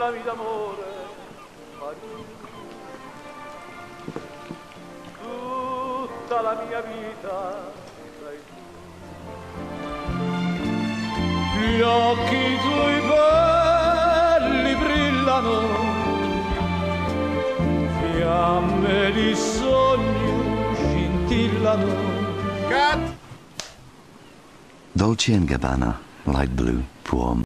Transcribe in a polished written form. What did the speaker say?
baciami d'amore, tutta la mia vita sei tu. Gli occhi tuoi belli brillano, fiamme di sogno scintillano. Cut! Dolce & Gabbana, light blue, poem.